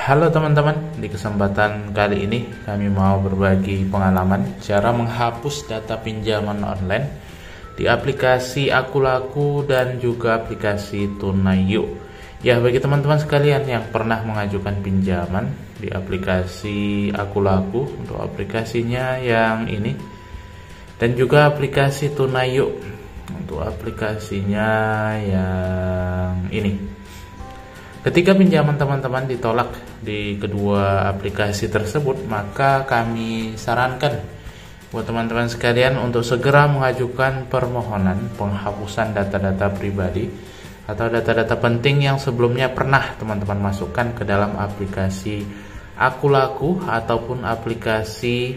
Halo teman-teman, di kesempatan kali ini kami mau berbagi pengalaman cara menghapus data pinjaman online di aplikasi Akulaku dan juga aplikasi Tunai.io. Ya, bagi teman-teman sekalian yang pernah mengajukan pinjaman di aplikasi Akulaku untuk aplikasinya yang ini, dan juga aplikasi Tunai.io untuk aplikasinya yang ini. Ketika pinjaman teman-teman ditolak di kedua aplikasi tersebut, maka kami sarankan buat teman-teman sekalian untuk segera mengajukan permohonan penghapusan data-data pribadi atau data-data penting yang sebelumnya pernah teman-teman masukkan ke dalam aplikasi Akulaku ataupun aplikasi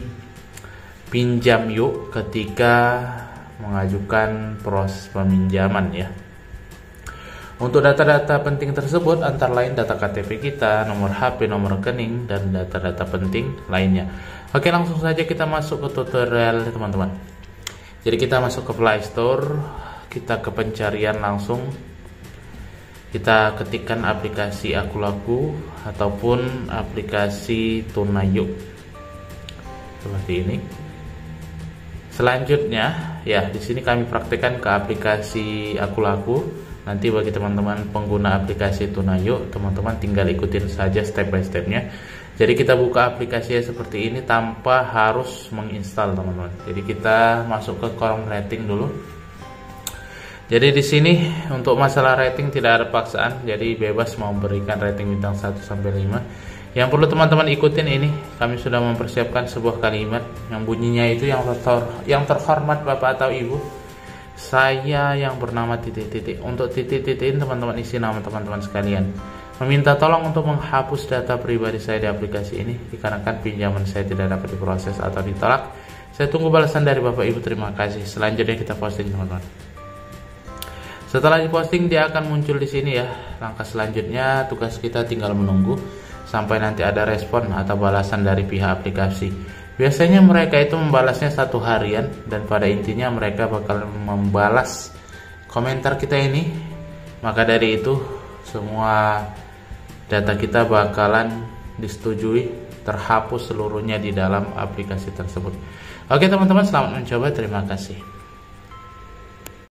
Pinjam.io ketika mengajukan proses peminjaman ya. Untuk data-data penting tersebut antara lain data KTP kita, nomor HP, nomor rekening, dan data-data penting lainnya. Oke, langsung saja kita masuk ke tutorial teman-teman. Jadi kita masuk ke Play Store, kita ke pencarian langsung, kita ketikkan aplikasi Akulaku ataupun aplikasi Tunai.io seperti ini. Selanjutnya, ya di sini kami praktekkan ke aplikasi Akulaku. Nanti bagi teman-teman pengguna aplikasi Tunai.io, teman-teman tinggal ikutin saja step by stepnya. Jadi kita buka aplikasinya seperti ini tanpa harus menginstal teman-teman. Jadi kita masuk ke kolom rating dulu. Jadi di sini untuk masalah rating tidak ada paksaan, jadi bebas mau memberikan rating bintang 1 sampai 5. Yang perlu teman-teman ikutin ini, kami sudah mempersiapkan sebuah kalimat yang bunyinya itu yang terhormat Bapak atau Ibu, saya yang bernama titik-titik. Untuk titik-titik ini teman-teman isi nama teman-teman sekalian. Meminta tolong untuk menghapus data pribadi saya di aplikasi ini dikarenakan pinjaman saya tidak dapat diproses atau ditolak. Saya tunggu balasan dari Bapak Ibu, terima kasih. Selanjutnya kita posting teman-teman. Setelah diposting dia akan muncul di sini ya. Langkah selanjutnya tugas kita tinggal menunggu sampai nanti ada respon atau balasan dari pihak aplikasi. Biasanya mereka itu membalasnya 1 harian, dan pada intinya mereka bakal membalas komentar kita ini. Maka dari itu semua data kita bakalan disetujui, terhapus seluruhnya di dalam aplikasi tersebut. Oke teman-teman, selamat mencoba, terima kasih.